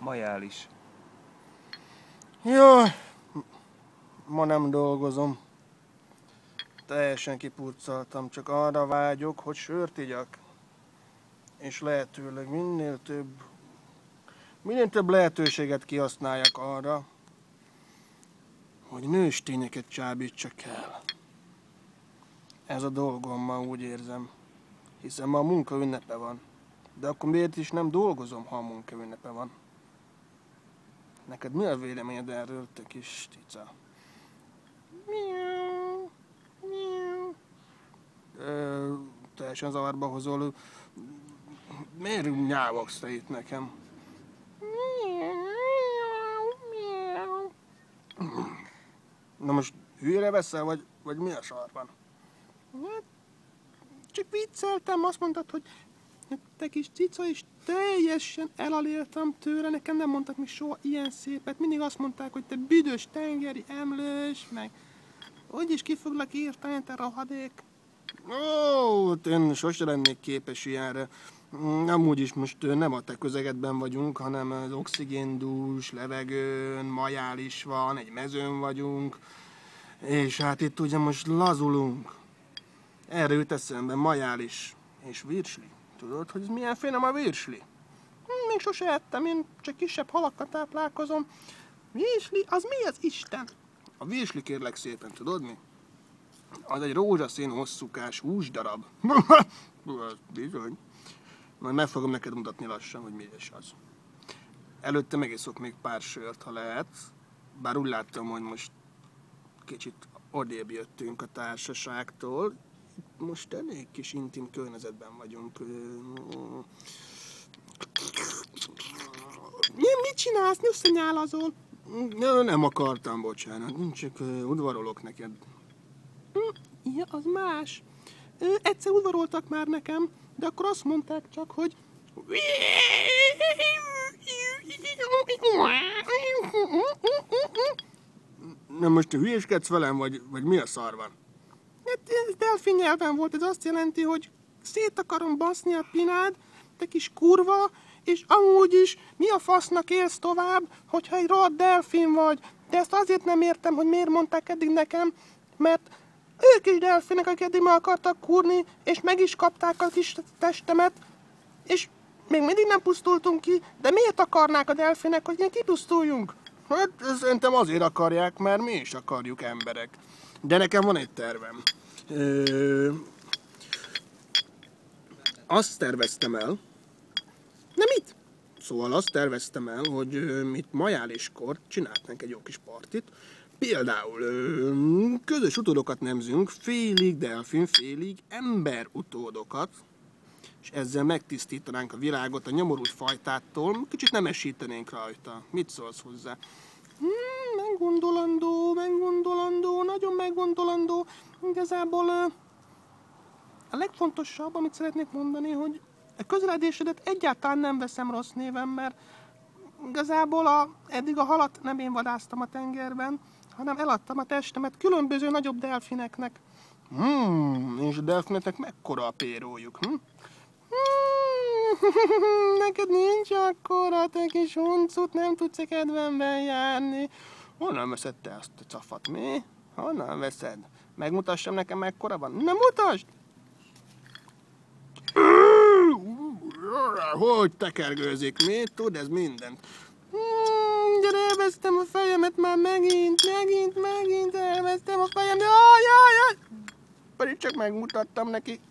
Majális. Jaj, ma nem dolgozom. Teljesen kipurcoltam, csak arra vágyok, hogy sört igyak. És lehetőleg minél több lehetőséget kihasználjak arra, hogy nőstényeket csábítsak el. Ez a dolgom ma, úgy érzem. Hiszen ma a munka ünnepe van. De akkor miért is nem dolgozom, ha a munka ünnepe van? Neked mi a véleményed erről, te kis cica? Teljesen zavarba hozol. Miért nyávogsz te itt nekem? Na most hülyére veszel, vagy mi a sarban? Hát, csak vicceltem, azt mondtad, hogy te kis cica, és teljesen elaléltam tőle, nekem nem mondtak mi soha ilyen szépet, mindig azt mondták, hogy te büdös tengeri emlős, meg úgyis ki foglak írtani, te rohadék. Ó, én sose lennék képes ilyenre. Amúgy is most nem a te közegedben vagyunk, hanem az oxigéndús levegőn, majális van, egy mezőn vagyunk, és hát itt ugye most lazulunk. Erre jut eszembe majális és virsli. Tudod, hogy milyen finom a virsli? Még sose ettem, én csak kisebb halakkal táplálkozom. Virsli, az mi az Isten? A virsli, kérlek szépen, tudod mi? Az egy rózsaszín hosszúkás húsdarab. Bizony. Majd meg fogom neked mutatni lassan, hogy mi is az. Előtte megiszok még pár sört, ha lehet. Bár úgy láttam, hogy most kicsit odébb jöttünk a társaságtól. Most elég kis intim környezetben vagyunk. Mit csinálsz? Mi összenyálazol? Nem akartam, bocsánat. Csak udvarolok neked. Ja, az más. Egyszer udvaroltak már nekem, de akkor azt mondták csak, hogy... Na most te hülyéskedsz velem, vagy mi a szar van? Hát ez delfin nyelven volt, ez azt jelenti, hogy szét akarom baszni a pinád, te kis kurva, és amúgy is mi a fasznak élsz tovább, hogyha egy rohadt delfin vagy. De ezt azért nem értem, hogy miért mondták eddig nekem, mert ők is delfinek, akik eddig meg akartak kurni, és meg is kapták a kis testemet, és még mindig nem pusztultunk ki, de miért akarnák a delfinek, hogy mi kipusztuljunk? Hát szerintem azért akarják, mert mi is akarjuk emberek. De nekem van egy tervem. Azt terveztem el. Na mit? Szóval azt terveztem el, hogy mit majáliskor csinálnánk egy jó kis partit. Például közös utódokat nemzünk, félig delfin, félig ember utódokat, és ezzel megtisztítanánk a világot a nyomorult fajtától, kicsit nemesítenénk rajta. Mit szólsz hozzá? Meggondolandó, nagyon meggondolandó. Igazából a legfontosabb, amit szeretnék mondani, hogy a közeledésedet egyáltalán nem veszem rossz néven, mert igazából eddig a halat nem én vadásztam a tengerben, hanem eladtam a testemet különböző nagyobb delfineknek. És a delfineknek mekkora a pérójuk? Neked nincs akkora, te kis huncut, nem tudsz a kedvemben járni. Honnan veszed te azt a cafat, mi? Honnan veszed? Megmutassam nekem, mekkora van? Na mutasd! Hogy tekergőzik, mi? Tud ez mindent. Gyere, elvesztem a fejemet már megint elvesztem a fejem. Jaj! Pedig csak megmutattam neki.